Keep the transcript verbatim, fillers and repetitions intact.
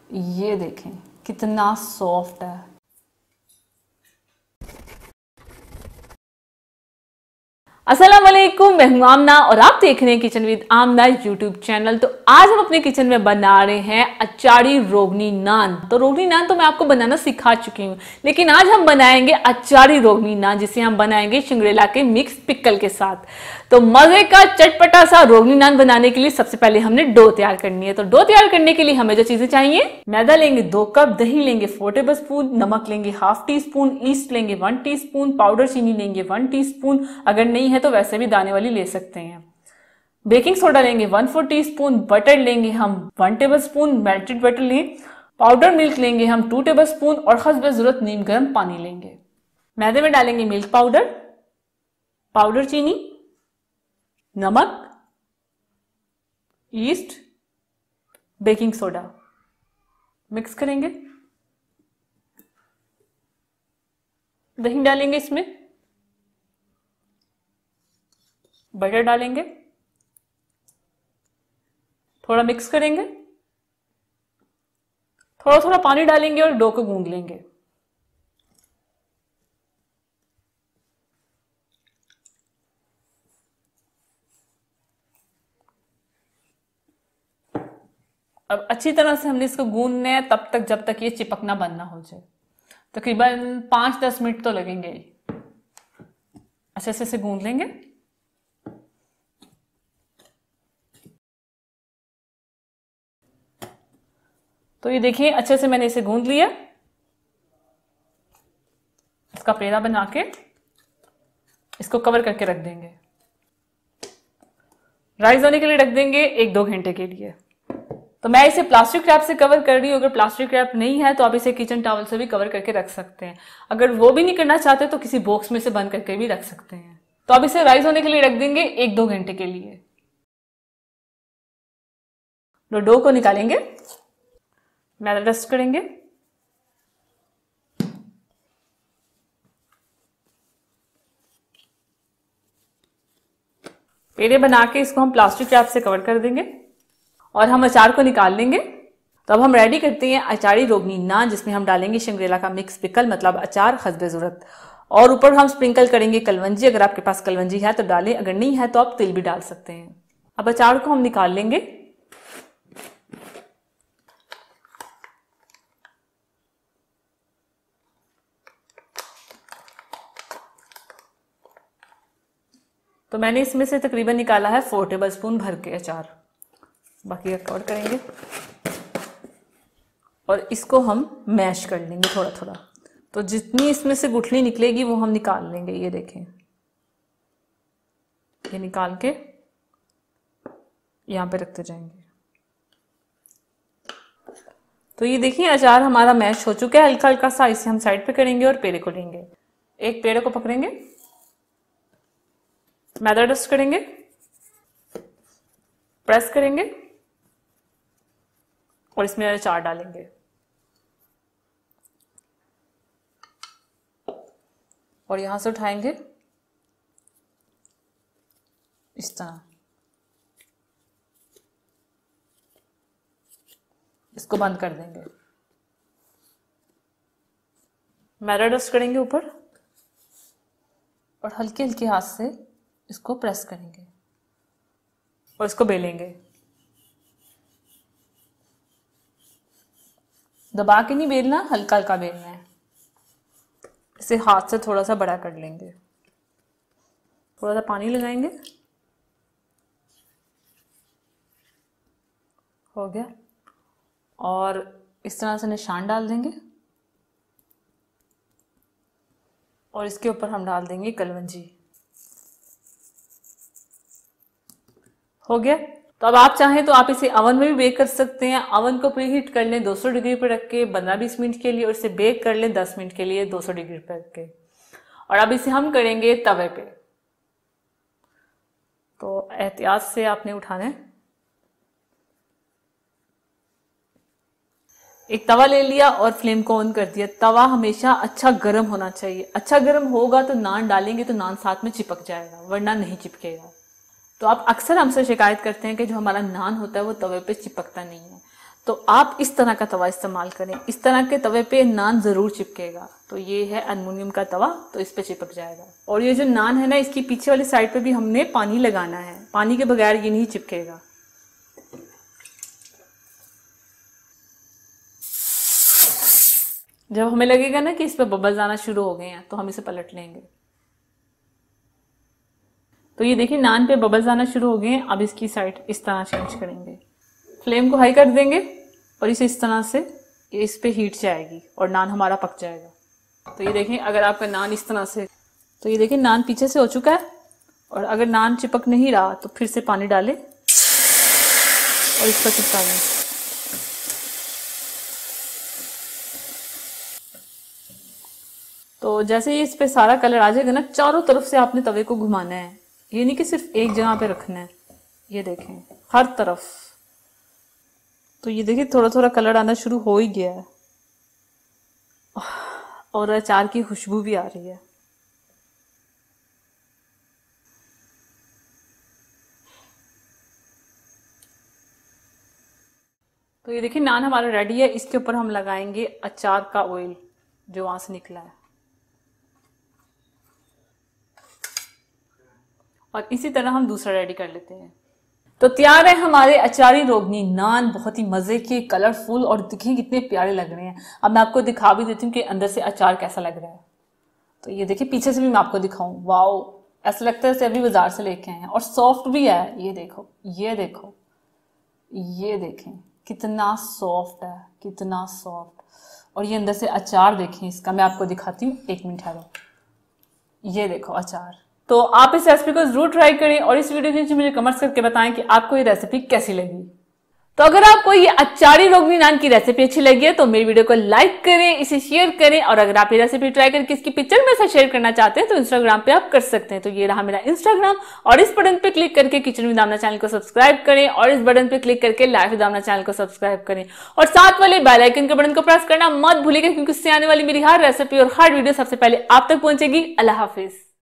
ये देखें कितना सॉफ्ट है। अस्सलाम वालेकुम, मैं हूं आमना और आप देख रहे हैं kitchen with Amna YouTube channel. तो आज हम अपने किचन में बना रहे हैं अचारी रोगनी नान। तो रोगनी नान तो मैं आपको बनाना सिखा चुकी हूँ, लेकिन आज हम बनाएंगे अचारी रोगनी नान, जिसे हम बनाएंगे शिंगरेला के मिक्स पिकल के साथ। तो मजे का चटपटा सा रोगनी नान बनाने के लिए सबसे पहले हमने डो तैयार करनी है। तो डो तैयार करने के लिए हमें जो चीजें चाहिए, मैदा लेंगे दो कप, दही लेंगे फोर टेबल स्पून, नमक लेंगे हाफ टी स्पून, ईस्ट लेंगे वन टी स्पून, पाउडर चीनी लेंगे वन टी स्पून, अगर नहीं है तो वैसे भी दाने वाली ले सकते हैं। बेकिंग सोडा लेंगे one four teaspoon, butter लेंगे हम one tablespoon, melted butter लें, पाउडर मिल्क लेंगे हम टू टेबल स्पून और हस्ब जरूरत नीम गर्म पानी लेंगे। मैदे में डालेंगे मिल्क पाउडर, पाउडर चीनी, नमक, ईस्ट, बेकिंग सोडा, मिक्स करेंगे। दही डालेंगे, इसमें बटर डालेंगे, थोड़ा मिक्स करेंगे, थोड़ा थोड़ा पानी डालेंगे और डो को गूंद लेंगे। अब अच्छी तरह से हमने इसको गूंदना है तब तक जब तक ये चिपकना बंद ना हो जाए। तकरीबन पांच दस मिनट तो लगेंगे। अच्छे से इसे गूंद लेंगे। तो ये देखिए अच्छे से मैंने इसे गूंद लिया। इसका पेड़ा बना के इसको कवर करके रख देंगे। राइस होने के लिए रख देंगे एक दो घंटे के लिए। तो मैं इसे प्लास्टिक रैप से कवर कर रही हूँ। अगर प्लास्टिक रैप नहीं है तो आप इसे किचन टॉवल से भी कवर करके रख सकते हैं। अगर वो भी नहीं करना चाहते तो किसी बॉक्स में से बंद करके भी रख सकते हैं। तो अब इसे राइस होने के लिए रख देंगे एक दो घंटे के लिए। तो डो को निकालेंगे, मैदा डस्ट करेंगे, पेड़े बना के इसको हम प्लास्टिक रैप से कवर कर देंगे और हम अचार को निकाल लेंगे। तो अब हम रेडी करते हैं अचारी रोगनी नान, जिसमें हम डालेंगे शिंगरेला का मिक्स पिकल मतलब अचार हस्बे जरूरत, और ऊपर हम स्प्रिंकल करेंगे कलवंजी। अगर आपके पास कलवंजी है तो डालें, अगर नहीं है तो आप तिल भी डाल सकते हैं। अब अचार को हम निकाल लेंगे। तो मैंने इसमें से तकरीबन निकाला है फोर टेबल स्पून भर के अचार। बाकी का कवर करेंगे और इसको हम मैश कर लेंगे थोड़ा थोड़ा। तो जितनी इसमें से गुठली निकलेगी वो हम निकाल लेंगे। ये देखें, ये निकाल के यहां पे रखते जाएंगे। तो ये देखिए अचार हमारा मैश हो चुका है हल्का हल्का सा। इसे हम साइड पे करेंगे और पेड़े को लेंगे। एक पेड़े को पकड़ेंगे, मैदा डस्ट करेंगे, प्रेस करेंगे और इसमें अचार डालेंगे। और यहां से उठाएंगे इस तरह, इसको बंद कर देंगे। मैदा डस्ट करेंगे ऊपर और हल्के हल्के हाथ से इसको प्रेस करेंगे और इसको बेलेंगे। दबा के नहीं बेलना, हल्का हल्का बेलना है। इसे हाथ से थोड़ा सा बड़ा कर लेंगे, थोड़ा सा पानी लगाएंगे। हो गया। और इस तरह से निशान डाल देंगे और इसके ऊपर हम डाल देंगे कलवंजी। हो गया। तो अब आप चाहें तो आप इसे अवन में भी बेक कर सकते हैं। अवन को प्री हीट कर लें दो सौ डिग्री पर रख के पंद्रह बीस मिनट के लिए, और इसे बेक कर लें दस मिनट के लिए दो सौ डिग्री पर रख के। और अब इसे हम करेंगे तवे पे। तो एहतियात से आपने उठाना है। एक तवा ले लिया और फ्लेम को ऑन कर दिया। तवा हमेशा अच्छा गर्म होना चाहिए। अच्छा गर्म होगा तो नान डालेंगे तो नान साथ में चिपक जाएगा, वरना नहीं चिपकेगा। तो आप अक्सर हमसे शिकायत करते हैं कि जो हमारा नान होता है वो तवे पे चिपकता नहीं है। तो आप इस तरह का तवा इस्तेमाल करें। इस तरह के तवे पे नान जरूर चिपकेगा। तो ये है एल्युमिनियम का तवा, तो इस पे चिपक जाएगा। और ये जो नान है ना, इसकी पीछे वाली साइड पे भी हमने पानी लगाना है, पानी के बगैर ये नहीं चिपकेगा। जब हमें लगेगा ना कि इस पे बबल्स आना शुरू हो गए हैं तो हम इसे पलट लेंगे। तो ये देखिए नान पे बबल्स आना शुरू हो गए हैं। अब इसकी साइड इस तरह चेंज करेंगे, फ्लेम को हाई कर देंगे और इसे इस तरह से इस पे हीट जाएगी और नान हमारा पक जाएगा। तो ये देखें, अगर आपका नान इस तरह से, तो ये देखें नान पीछे से हो चुका है। और अगर नान चिपक नहीं रहा तो फिर से पानी डालें और इसको चिपका लें। तो जैसे ही इस पे सारा कलर आ जाएगा ना, चारों तरफ से आपने तवे को घुमाना है, ये नहीं कि सिर्फ एक जगह पे रखना है। ये देखें हर तरफ। तो ये देखिए थोड़ा थोड़ा कलर आना शुरू हो ही गया है और अचार की खुशबू भी आ रही है। तो ये देखिए नान हमारा रेडी है। इसके ऊपर हम लगाएंगे अचार का ऑयल जो वहां से निकला है। और इसी तरह हम दूसरा रेडी कर लेते हैं। तो तैयार है हमारे अचारी रोगनी नान, बहुत ही मजे के, कलरफुल और दिखें कितने प्यारे लग रहे हैं। अब मैं आपको दिखा भी देती हूँ कि अंदर से अचार कैसा लग रहा है। तो ये देखिए पीछे से भी मैं आपको दिखाऊं, वाओ ऐसा लगता है जैसे अभी बाजार से लेके आए हैं। और सॉफ्ट भी है, ये देखो ये देखो ये देखें कितना सॉफ्ट है, कितना सॉफ्ट। और ये अंदर से अचार देखें इसका, मैं आपको दिखाती हूँ, एक मिनट है। ये देखो अचार। तो आप इस रेसिपी को जरूर ट्राई करें और इस वीडियो के नीचे मुझे कमेंट्स करके बताएं कि आपको ये रेसिपी कैसी लगी। तो अगर आपको ये अचारी रोगनी नान की रेसिपी अच्छी लगी है तो मेरी वीडियो को लाइक करें, इसे शेयर करें। और अगर आप ये रेसिपी ट्राई करके इसकी पिक्चर मेरे साथ शेयर करना चाहते हैं तो इंस्टाग्राम पे आप कर सकते हैं। तो ये रहा मेरा इंस्टाग्राम, और इस बटन पे क्लिक करके किचन विद आमना चैनल को सब्सक्राइब करें और इस बटन पे क्लिक करके लाइफ विद आमना चैनल को सब्सक्राइब करें और साथ वाले बेल आइकन के बटन को प्रेस करना मत भूलिएगा, क्योंकि उससे आने वाली मेरी हर रेसिपी और हर वीडियो सबसे पहले आप तक पहुंचेगी। अल्लाह हाफिज।